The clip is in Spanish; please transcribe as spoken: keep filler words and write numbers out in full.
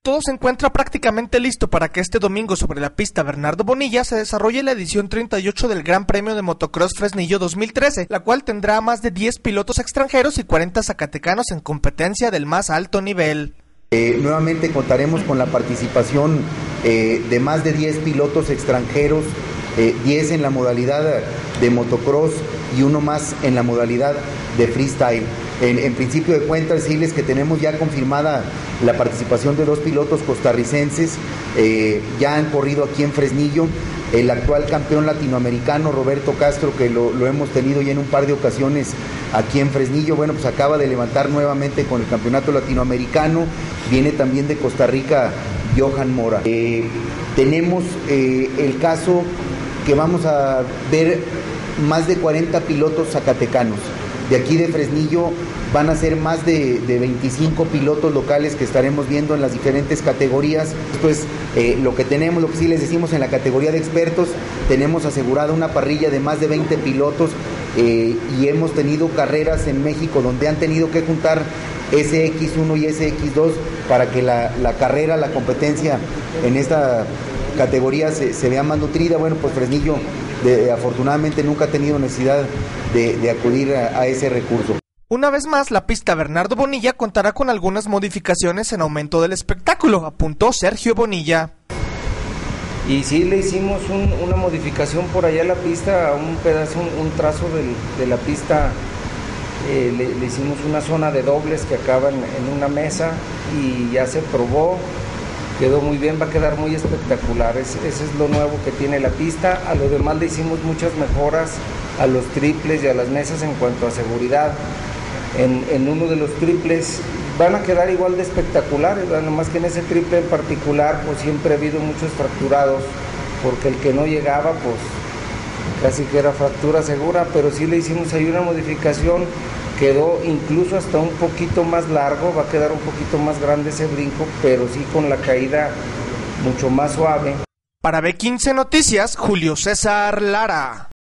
Todo se encuentra prácticamente listo para que este domingo sobre la pista Bernardo Bonilla se desarrolle la edición treinta y ocho del Gran Premio de Motocross Fresnillo dos mil trece, la cual tendrá a más de diez pilotos extranjeros y cuarenta zacatecanos en competencia del más alto nivel. Eh, nuevamente contaremos con la participación eh, de más de diez pilotos extranjeros, eh, diez en la modalidad de motocross y uno más en la modalidad de freestyle. En, en principio de cuentas, decirles que tenemos ya confirmada la participación de dos pilotos costarricenses, eh, ya han corrido aquí en Fresnillo. El actual campeón latinoamericano Roberto Castro, que lo, lo hemos tenido ya en un par de ocasiones aquí en Fresnillo, bueno, pues acaba de levantar nuevamente con el campeonato latinoamericano. Viene también de Costa Rica Johan Mora. Eh, tenemos eh, el caso que vamos a ver más de cuarenta pilotos zacatecanos. De aquí de Fresnillo van a ser más de, de veinticinco pilotos locales que estaremos viendo en las diferentes categorías. Pues eh, lo que tenemos, lo que sí les decimos en la categoría de expertos, tenemos asegurada una parrilla de más de veinte pilotos eh, y hemos tenido carreras en México donde han tenido que juntar ese equis uno y ese equis dos para que la, la carrera, la competencia en esta categoría se, se vea más nutrida. Bueno, pues Fresnillo de, afortunadamente nunca ha tenido necesidad de, de acudir a, a ese recurso. Una vez más, la pista Bernardo Bonilla contará con algunas modificaciones en aumento del espectáculo, apuntó Sergio Bonilla. Y sí le hicimos un, una modificación por allá a la pista, un pedazo, un, un trazo del, de la pista, eh, le, le hicimos una zona de dobles que acaba en, en una mesa y ya se probó. Quedó muy bien, va a quedar muy espectacular, es, ese es lo nuevo que tiene la pista. A lo demás le hicimos muchas mejoras a los triples y a las mesas en cuanto a seguridad. En, en uno de los triples van a quedar igual de espectaculares, ¿verdad? Nomás que en ese triple en particular pues siempre ha habido muchos fracturados, porque el que no llegaba pues casi que era fractura segura, pero sí le hicimos ahí una modificación. Quedó incluso hasta un poquito más largo, va a quedar un poquito más grande ese brinco, pero sí con la caída mucho más suave. Para B quince Noticias, Julio César Lara.